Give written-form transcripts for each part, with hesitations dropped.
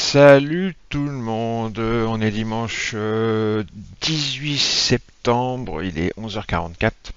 Salut tout le monde, on est dimanche 18 septembre, il est 11h44.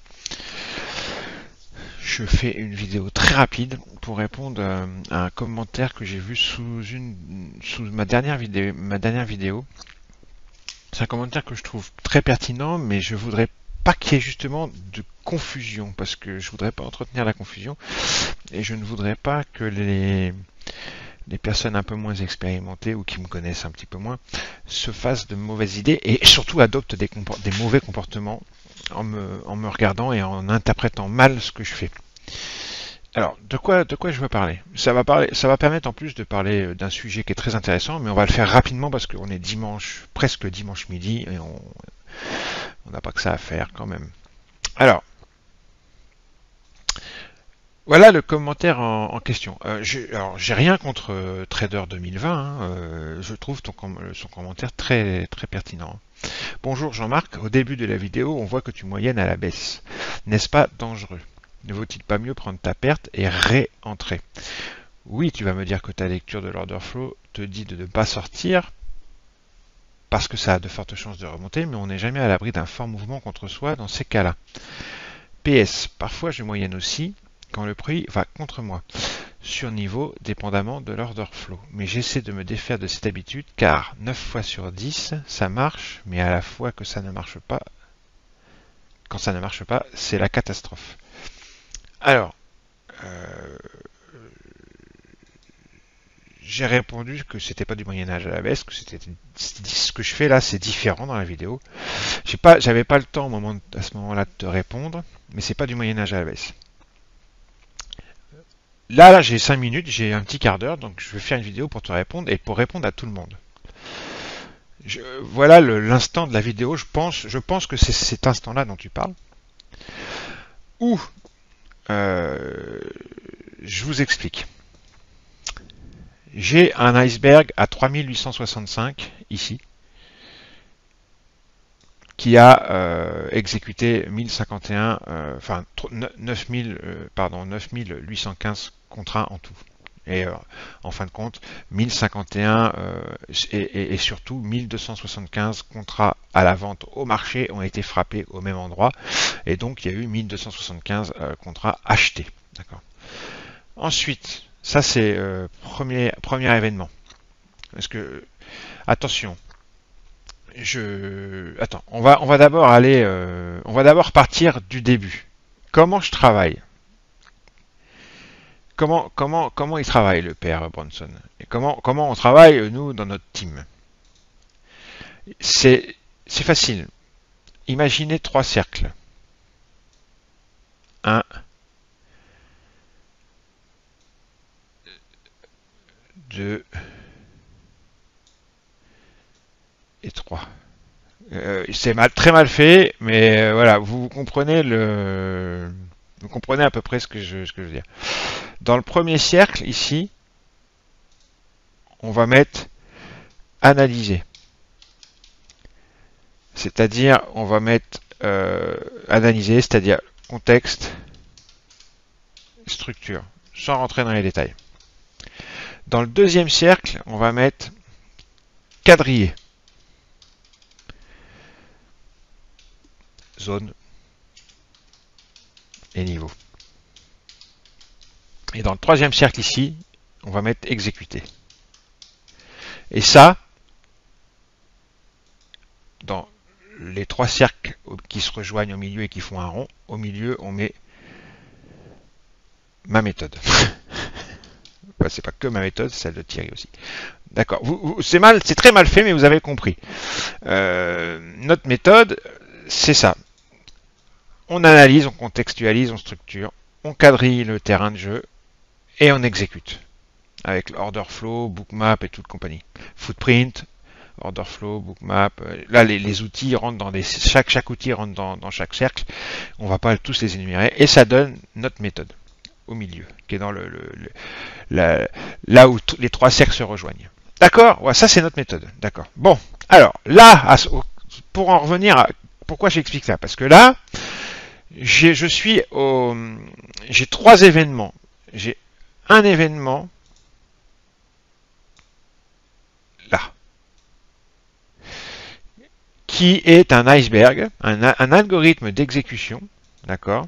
Je fais une vidéo très rapide pour répondre à un commentaire que j'ai vu sous ma dernière vidéo. C'est un commentaire que je trouve très pertinent, mais je voudrais pas qu'il y ait justement de confusion, parce que je voudrais pas entretenir la confusion, et je ne voudrais pas que les personnes un peu moins expérimentées ou qui me connaissent un petit peu moins se fassent de mauvaises idées et surtout adoptent des mauvais comportements en me regardant et en interprétant mal ce que je fais. Alors, de quoi je veux parler? Ça va permettre en plus de parler d'un sujet qui est très intéressant, mais on va le faire rapidement parce qu'on est presque dimanche midi et on n'a pas que ça à faire quand même. Alors, voilà le commentaire en question. J'ai rien contre Trader 2020. Je trouve son commentaire très très pertinent. Bonjour Jean-Marc. Au début de la vidéo, on voit que tu moyennes à la baisse. N'est-ce pas dangereux? Ne vaut-il pas mieux prendre ta perte et réentrer? Oui, tu vas me dire que ta lecture de l'order flow te dit de ne pas sortir parce que ça a de fortes chances de remonter, mais on n'est jamais à l'abri d'un fort mouvement contre soi dans ces cas-là. PS. Parfois, je moyenne aussi quand le prix va contre moi, sur niveau dépendamment de l'order flow. Mais j'essaie de me défaire de cette habitude car 9 fois sur 10, ça marche, mais à la fois que ça ne marche pas, quand ça ne marche pas, c'est la catastrophe. Alors, j'ai répondu que c'était pas du Moyen-Âge à la baisse, que c'était ce que je fais là, c'est différent dans la vidéo. J'avais pas le temps à ce moment-là de te répondre, mais c'est pas du Moyen-Âge à la baisse. Là, j'ai 5 minutes, j'ai un petit quart d'heure, donc je vais faire une vidéo pour te répondre et pour répondre à tout le monde. Voilà l'instant de la vidéo, je pense que c'est cet instant-là dont tu parles. Où je vous explique. J'ai un iceberg à 3865 ici qui a exécuté 1051, enfin 9815 contrats en tout. Et en fin de compte, 1051 et surtout 1275 contrats à la vente au marché ont été frappés au même endroit. Et donc, il y a eu 1275 contrats achetés. D'accord. Ensuite, ça c'est premier événement. Parce que, attention, attends, on va d'abord on va d'abord partir du début. Comment je travaille? Comment il travaille le père Bronson? Et comment on travaille nous dans notre team? C'est facile. Imaginez 3 cercles. 1, 2 et 3. C'est très mal fait, mais voilà, vous comprenez vous comprenez à peu près ce que je veux dire. Dans le premier cercle, ici, on va mettre analyser. C'est-à-dire, on va mettre analyser, c'est-à-dire contexte, structure, sans rentrer dans les détails. Dans le deuxième cercle, on va mettre quadriller. Zone et niveau. Et dans le troisième cercle ici, on va mettre exécuter. Et ça, dans les 3 cercles qui se rejoignent au milieu et qui font un rond, au milieu on met ma méthode. Enfin, c'est pas que ma méthode, c'est celle de Thierry aussi. D'accord. C'est très mal fait, mais vous avez compris. Notre méthode, c'est ça. On analyse, on contextualise, on structure, on quadrille le terrain de jeu et on exécute. Avec l'order flow, bookmap et toute compagnie. Footprint, order flow, bookmap. Là, les outils rentrent dans chaque outil rentre dans chaque cercle. On va pas tous les énumérer. Et ça donne notre méthode au milieu, qui est dans là où les 3 cercles se rejoignent. D'accord? Ouais, ça, c'est notre méthode. D'accord. Bon. Alors, là, pour en revenir à pourquoi j'explique ça? Parce que là, j'ai 3 événements. J'ai un événement qui est un iceberg, un algorithme d'exécution, d'accord,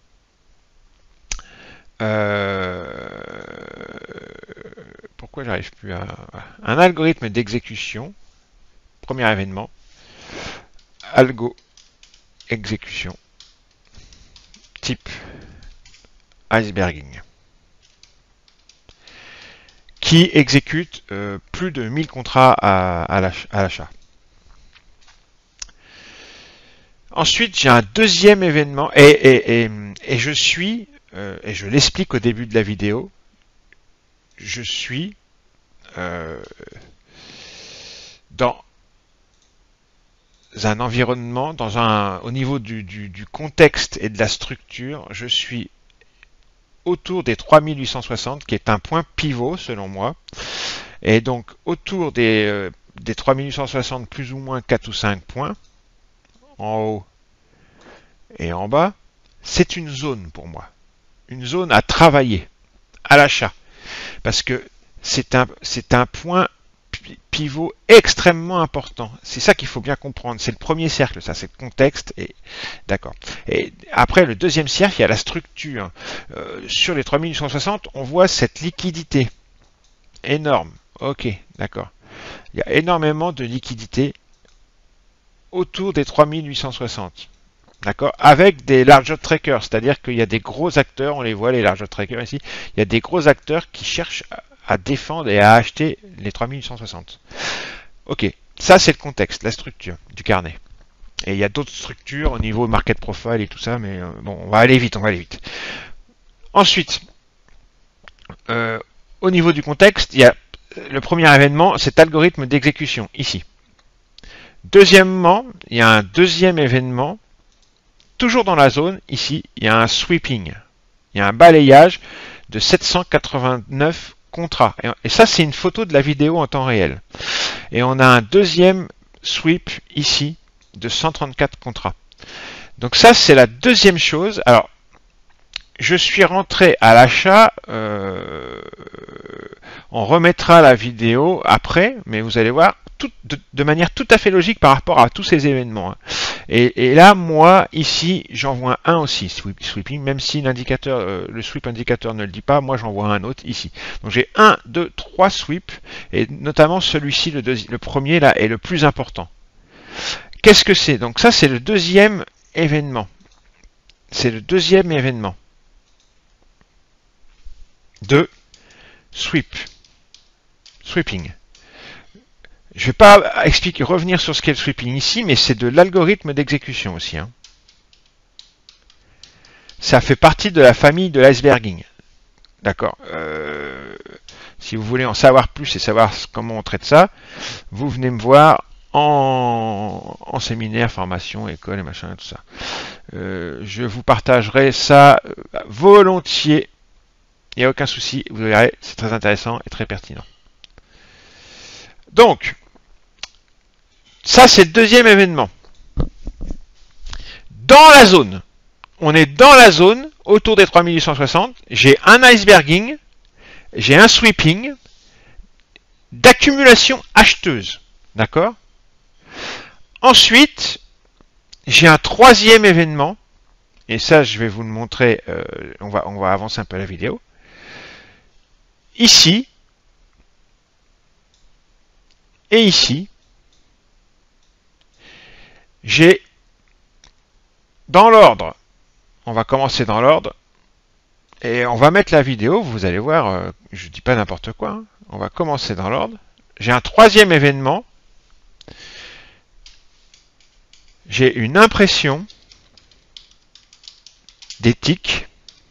pourquoi j'arrive plus à... Un algorithme d'exécution, premier événement, algo exécution, type iceberging, qui exécute plus de 1000 contrats à l'achat. Ensuite, j'ai un deuxième événement, et je suis, et je l'explique au début de la vidéo, je suis dans un environnement, au niveau du contexte et de la structure, je suis autour des 3860, qui est un point pivot selon moi, et donc autour des 3860, plus ou moins 4 ou 5 points, en haut et en bas, c'est une zone pour moi, une zone à travailler, à l'achat, parce que c'est un point pivot extrêmement important. C'est ça qu'il faut bien comprendre. C'est le premier cercle, ça, c'est le contexte. Et d'accord. Et après, le deuxième cercle, il y a la structure. Sur les 3860, on voit cette liquidité énorme. Ok, d'accord. Il y a énormément de liquidité autour des 3860. D'accord, avec des large trackers, c'est-à-dire qu'il y a des gros acteurs, on les voit, les large trackers ici, il y a des gros acteurs qui cherchent à défendre et à acheter les 3860. Ok, ça c'est le contexte, la structure du carnet. Et il y a d'autres structures au niveau market profile et tout ça, mais bon, on va aller vite, Ensuite, au niveau du contexte, il y a le premier événement, cet algorithme d'exécution, ici. Deuxièmement, il y a un deuxième événement, toujours dans la zone, ici, il y a un sweeping. Il y a un balayage de 789 contrats. Et ça, c'est une photo de la vidéo en temps réel. Et on a un deuxième sweep ici de 134 contrats. Donc ça, c'est la deuxième chose. Alors, je suis rentré à l'achat. On remettra la vidéo après, mais vous allez voir, de manière tout à fait logique par rapport à tous ces événements. Et là, moi, ici, j'en vois un aussi, sweeping, même si l'indicateur, le sweep indicateur ne le dit pas, moi j'en vois un autre ici. Donc j'ai 1, 2, 3 sweeps, et notamment celui-ci, le premier là, est le plus important. Qu'est-ce que c'est? Donc ça, c'est le deuxième événement. C'est le deuxième événement de sweeping. Je ne vais pas revenir sur ce qu'est le sweeping ici, mais c'est de l'algorithme d'exécution aussi. Hein. Ça fait partie de la famille de l'iceberging. D'accord. Si vous voulez en savoir plus et savoir comment on traite ça, vous venez me voir en séminaire, formation, école et machin, tout ça. Je vous partagerai ça volontiers. Il n'y a aucun souci. Vous verrez, c'est très intéressant et très pertinent. Donc, ça, c'est le deuxième événement. Dans la zone, on est dans la zone, autour des 3860, j'ai un iceberging, j'ai un sweeping d'accumulation acheteuse. D'accord? Ensuite, j'ai un troisième événement, et ça, je vais vous le montrer, on va avancer un peu la vidéo. Ici, et ici, j'ai dans l'ordre, on va commencer dans l'ordre, et on va mettre la vidéo, vous allez voir, je ne dis pas n'importe quoi, hein, on va commencer dans l'ordre. J'ai un troisième événement, j'ai une impression des ticks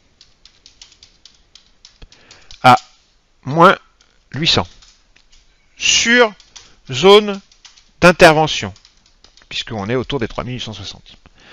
à moins 800 sur zone d'intervention, puisqu'on est autour des 3860.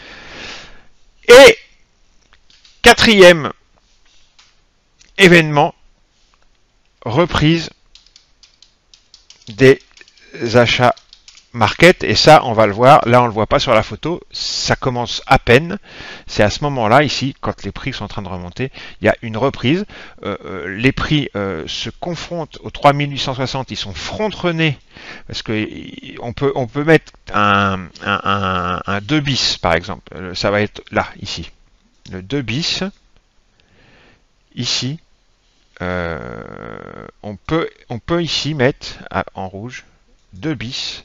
Et quatrième événement, reprise des achats market, et ça on va le voir, là on le voit pas sur la photo, ça commence à peine, c'est à ce moment-là ici, quand les prix sont en train de remonter, il y a une reprise, les prix se confrontent aux 3860, ils sont front-runnés, parce que on peut mettre un 2 bis par exemple, ça va être là, ici, le 2 bis, ici, on peut ici mettre en rouge 2 bis,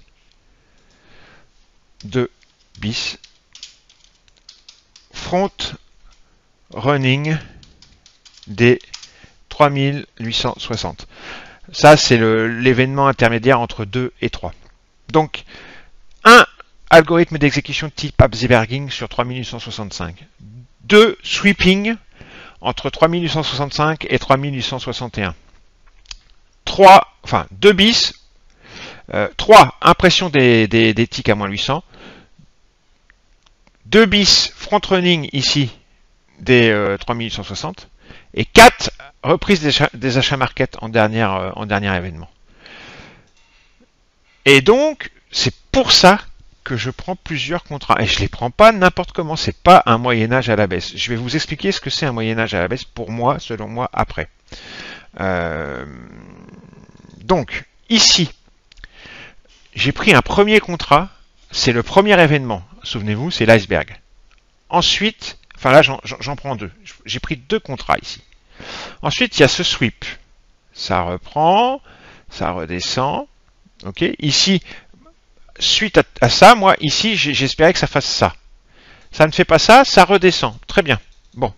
2 bis, front running des 3860. Ça, c'est l'événement intermédiaire entre 2 et 3. Donc, un algorithme d'exécution type Absberging sur 3865. 2 sweeping entre 3865 et 3861. 2 bis, 3 impression des ticks à moins 800. 2 bis front running ici des 3860 et 4 reprises des achats market en dernier événement. Et donc, c'est pour ça que je prends plusieurs contrats. Et je ne les prends pas n'importe comment, c'est pas un Moyen-Âge à la baisse. Je vais vous expliquer ce que c'est un Moyen-Âge à la baisse pour moi, selon moi, après. Donc, ici, j'ai pris un premier contrat, c'est le premier événement, souvenez-vous, c'est l'iceberg. Ensuite, enfin là j'en prends deux, j'ai pris 2 contrats ici. Ensuite, il y a ce sweep, ça reprend, ça redescend, ok. Ici, suite à ça, moi ici j'espérais que ça fasse ça. Ça ne fait pas ça, ça redescend, très bien. Bon.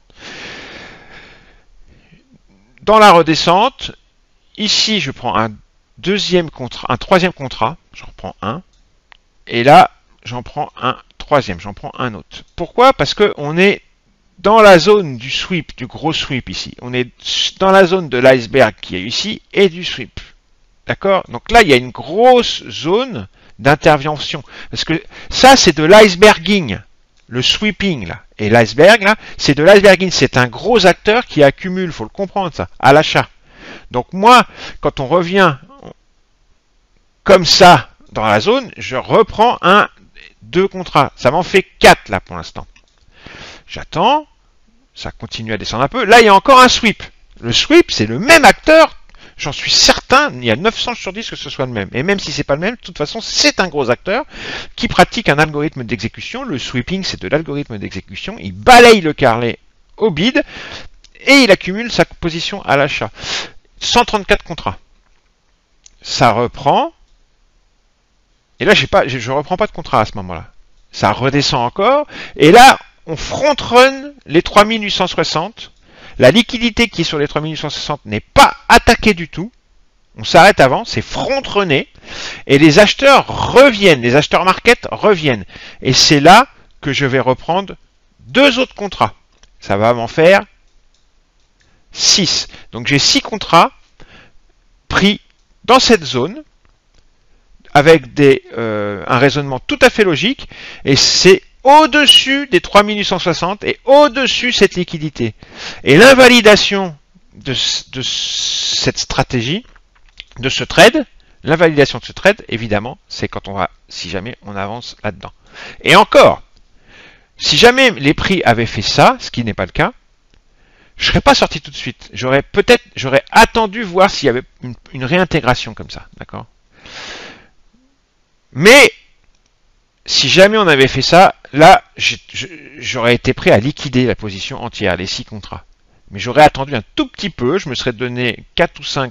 Dans la redescente, ici je prends un troisième contrat, j'en prends un, et là j'en prends un troisième, j'en prends un autre. Pourquoi? Parce que on est dans la zone du sweep, du gros sweep ici. On est dans la zone de l'iceberg qui est ici et du sweep. D'accord? Donc là, il y a une grosse zone d'intervention. Parce que ça, c'est de l'iceberging. Le sweeping, là. Et l'iceberg, là, c'est de l'iceberging. C'est un gros acteur qui accumule, faut le comprendre, ça, à l'achat. Donc moi, quand on revient comme ça dans la zone, je reprends 2 contrats. Ça m'en fait 4 là pour l'instant. J'attends, ça continue à descendre un peu. Là, il y a encore un sweep. Le sweep, c'est le même acteur. J'en suis certain, il y a 9 chances sur 10 que ce soit le même. Et même si c'est pas le même, de toute façon, c'est un gros acteur qui pratique un algorithme d'exécution. Le sweeping, c'est de l'algorithme d'exécution. Il balaye le carnet au bid et il accumule sa position à l'achat. 134 contrats. Ça reprend. Et là, je reprends pas de contrat à ce moment-là. Ça redescend encore. Et là, on front-run les 3860. La liquidité qui est sur les 3860 n'est pas attaquée du tout. On s'arrête avant, c'est front-runné. Et les acheteurs reviennent, les acheteurs market reviennent. Et c'est là que je vais reprendre 2 autres contrats. Ça va m'en faire 6. Donc j'ai 6 contrats pris dans cette zone avec un raisonnement tout à fait logique. Et c'est au-dessus des 3860 et au-dessus cette liquidité. Et l'invalidation de cette stratégie, de ce trade, l'invalidation de ce trade, évidemment, c'est quand si jamais on avance là-dedans. Et encore, si jamais les prix avaient fait ça, ce qui n'est pas le cas, je ne serais pas sorti tout de suite. J'aurais attendu voir s'il y avait une réintégration comme ça, d'accord? Mais si jamais on avait fait ça, là, j'aurais été prêt à liquider la position entière, les 6 contrats. Mais j'aurais attendu un tout petit peu, je me serais donné 4 ou 5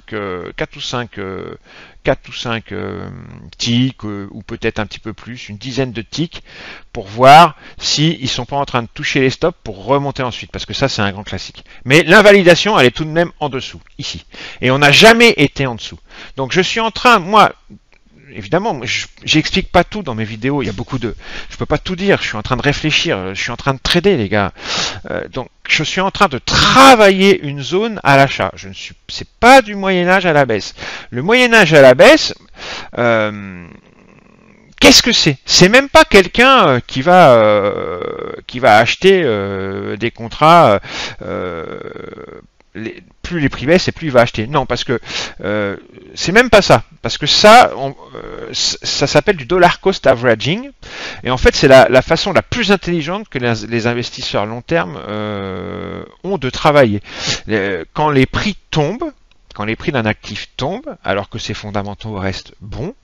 ticks, ou peut-être un petit peu plus, une dizaine de ticks, pour voir s'ils ne sont pas en train de toucher les stops pour remonter ensuite, parce que ça, c'est un grand classique. Mais l'invalidation, elle est tout de même en dessous, ici. Et on n'a jamais été en dessous. Donc je suis en train, moi, évidemment, j'explique pas tout dans mes vidéos. Il y a beaucoup je peux pas tout dire. Je suis en train de réfléchir. Je suis en train de trader, les gars. Donc, je suis en train de travailler une zone à l'achat. C'est pas du Moyen-Âge à la baisse. Le Moyen-Âge à la baisse, qu'est-ce que c'est? C'est même pas quelqu'un qui va acheter des contrats. Plus les prix baissent et plus il va acheter. Non, parce que c'est même pas ça. Parce que ça, ça s'appelle du dollar cost averaging. Et en fait, c'est la façon la plus intelligente que les investisseurs long terme ont de travailler. Quand les prix tombent, quand les prix d'un actif tombent, alors que ses fondamentaux restent bons,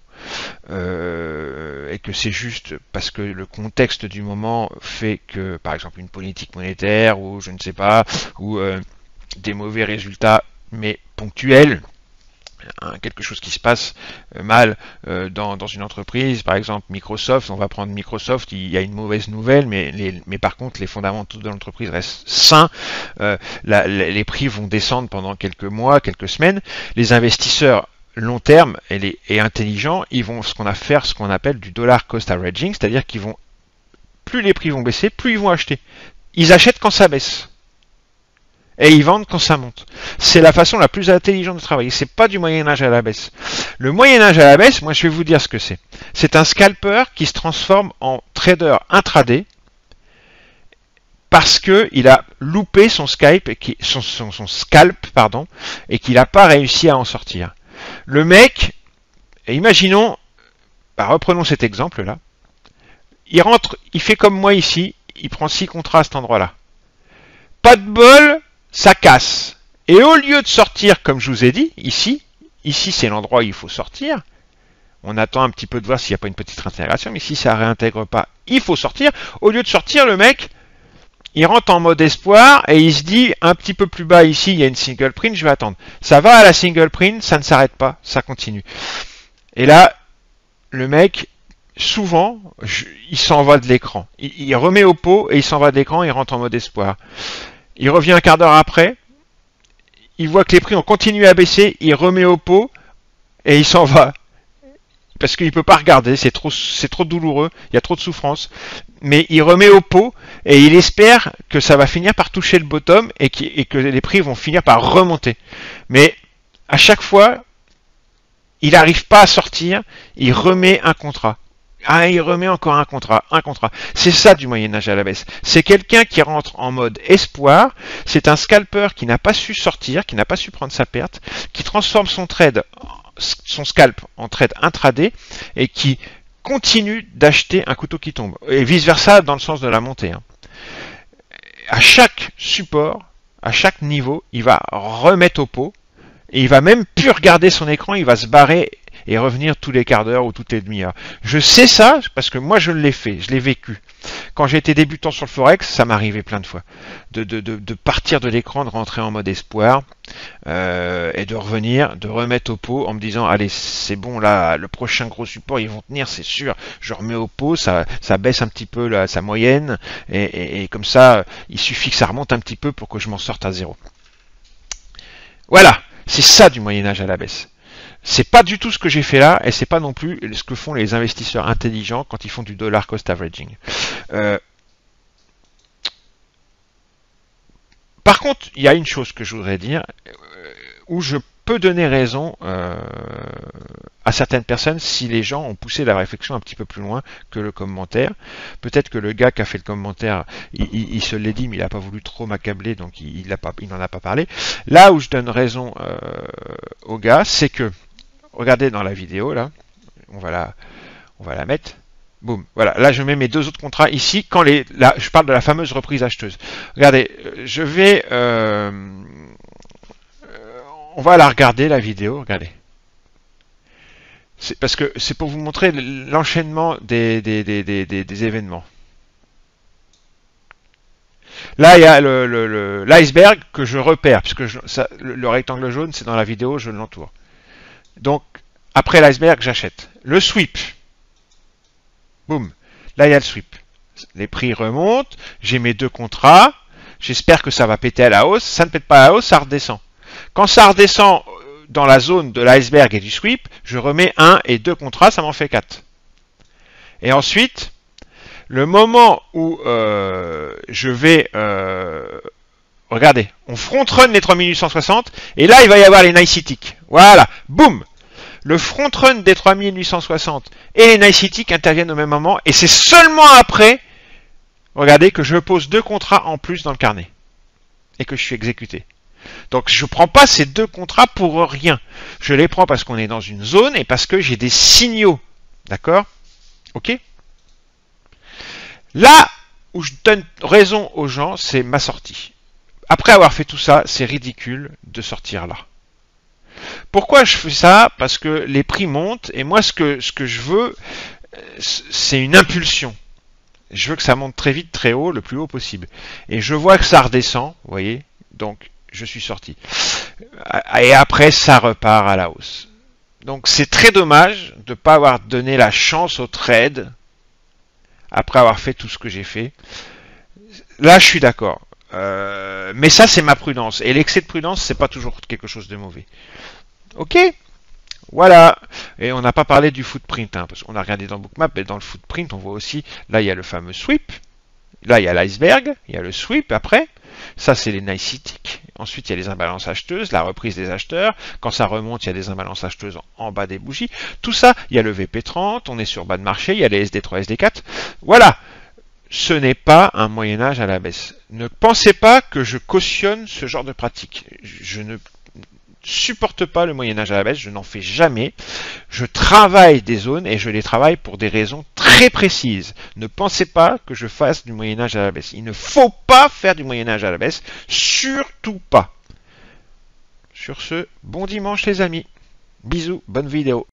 et que c'est juste parce que le contexte du moment fait que, par exemple, une politique monétaire ou je ne sais pas, ou des mauvais résultats mais ponctuels, quelque chose qui se passe mal dans une entreprise, par exemple Microsoft, on va prendre Microsoft, il y a une mauvaise nouvelle, mais par contre les fondamentaux de l'entreprise restent sains, les prix vont descendre pendant quelques mois, quelques semaines, les investisseurs long terme et intelligents, ils vont ce qu'on appelle du dollar cost averaging, c'est-à-dire qu'ils vont, plus les prix vont baisser, plus ils vont acheter. Ils achètent quand ça baisse. Et ils vendent quand ça monte. C'est la façon la plus intelligente de travailler. C'est pas du Moyen-Âge à la baisse. Le Moyen-Âge à la baisse, moi je vais vous dire ce que c'est. C'est un scalper qui se transforme en trader intraday parce que il a loupé son scalp et qu'il n'a pas réussi à en sortir. Le mec, imaginons, reprenons cet exemple-là, il rentre, il fait comme moi ici, il prend 6 contrats à cet endroit-là. Pas de bol, ça casse. Et au lieu de sortir, comme je vous ai dit, ici c'est l'endroit où il faut sortir. On attend un petit peu de voir s'il n'y a pas une petite intégration, mais si ça ne réintègre pas, il faut sortir. Au lieu de sortir, le mec, il rentre en mode espoir et il se dit un petit peu plus bas ici, il y a une single print, je vais attendre. Ça va à la single print, ça ne s'arrête pas, ça continue. Et là, le mec, souvent, il s'en va de l'écran. Il remet au pot et il s'en va de l'écran et il rentre en mode espoir. Il revient un quart d'heure après, il voit que les prix ont continué à baisser, il remet au pot et il s'en va. Parce qu'il ne peut pas regarder, c'est trop douloureux, il y a trop de souffrance. Mais il remet au pot et il espère que ça va finir par toucher le bottom et que les prix vont finir par remonter. Mais à chaque fois, il n'arrive pas à sortir, il remet un contrat. Ah, il remet encore un contrat. C'est ça du Moyen-Âge à la baisse. C'est quelqu'un qui rentre en mode espoir, c'est un scalper qui n'a pas su sortir, qui n'a pas su prendre sa perte, qui transforme son scalp en trade intraday et qui continue d'acheter un couteau qui tombe. Et vice versa dans le sens de la montée. À chaque support, à chaque niveau, il va remettre au pot et il va même plus regarder son écran, il va se barrer et revenir tous les quarts d'heure ou toutes les demi-heures. Je sais ça parce que moi je l'ai fait, je l'ai vécu. Quand j'étais débutant sur le Forex, ça m'arrivait plein de fois. De partir de l'écran, de rentrer en mode espoir et de revenir, de remettre au pot en me disant allez c'est bon là, le prochain gros support ils vont tenir c'est sûr. Je remets au pot, ça baisse un petit peu sa moyenne et comme ça il suffit que ça remonte un petit peu pour que je m'en sorte à zéro. Voilà, c'est ça du Moyen-Âge à la baisse. C'est pas du tout ce que j'ai fait là, et c'est pas non plus ce que font les investisseurs intelligents quand ils font du dollar cost averaging. Par contre, il y a une chose que je voudrais dire, où je peux donner raison à certaines personnes si les gens ont poussé la réflexion un petit peu plus loin que le commentaire. Peut-être que le gars qui a fait le commentaire, il se l'est dit, mais il n'a pas voulu trop m'accabler, donc il n'en a pas parlé. Là où je donne raison au gars, c'est que regardez dans la vidéo, là, on va la mettre. Boum, voilà. Là, je mets mes deux autres contrats ici. Là, je parle de la fameuse reprise acheteuse. Regardez, je vais, on va la regarder la vidéo. Regardez. C'est parce que c'est pour vous montrer l'enchaînement des événements. Là, il y a l'iceberg que je repère, puisque le rectangle jaune, c'est dans la vidéo, je l'entoure. Donc, après l'iceberg, j'achète. Le sweep. Boum. Là, il y a le sweep. Les prix remontent. J'ai mes deux contrats. J'espère que ça va péter à la hausse. Ça ne pète pas à la hausse, ça redescend. Quand ça redescend dans la zone de l'iceberg et du sweep, je remets un et deux contrats, ça m'en fait 4. Et ensuite, le moment où je vais... regardez, on front-run les 3860, et là, il va y avoir les nice ticks. Voilà, boum. Le front-run des 3860 et les nice ticks interviennent au même moment, et c'est seulement après, regardez, que je pose deux contrats en plus dans le carnet, et que je suis exécuté. Donc, je ne prends pas ces deux contrats pour rien. Je les prends parce qu'on est dans une zone, et parce que j'ai des signaux D'accord? Ok? Là où je donne raison aux gens, c'est ma sortie. Après avoir fait tout ça, c'est ridicule de sortir là. Pourquoi je fais ça? Parce que les prix montent et moi ce que je veux, c'est une impulsion. Je veux que ça monte très vite, très haut, le plus haut possible. Et je vois que ça redescend, vous voyez, donc je suis sorti. Et après, ça repart à la hausse. Donc c'est très dommage de ne pas avoir donné la chance au trade après avoir fait tout ce que j'ai fait. Là, je suis d'accord. Mais ça, c'est ma prudence. Et l'excès de prudence, c'est pas toujours quelque chose de mauvais. Ok? Voilà. Et on n'a pas parlé du footprint, hein, parce qu'on a regardé dans Bookmap, et dans le footprint, on voit aussi, là, il y a le fameux sweep. Là, il y a l'iceberg, il y a le sweep après. Ça, c'est les nice ticks. Ensuite, il y a les imbalances acheteuses, la reprise des acheteurs. Quand ça remonte, il y a des imbalances acheteuses en bas des bougies. Tout ça, il y a le VP30, on est sur bas de marché, il y a les SD3, SD4. Voilà. Ce n'est pas un Moyen-Âge à la baisse. Ne pensez pas que je cautionne ce genre de pratique. Je ne supporte pas le Moyen-Âge à la baisse, je n'en fais jamais. Je travaille des zones et je les travaille pour des raisons très précises. Ne pensez pas que je fasse du Moyen-Âge à la baisse. Il ne faut pas faire du Moyen-Âge à la baisse, surtout pas. Sur ce, bon dimanche les amis. Bisous, bonne vidéo.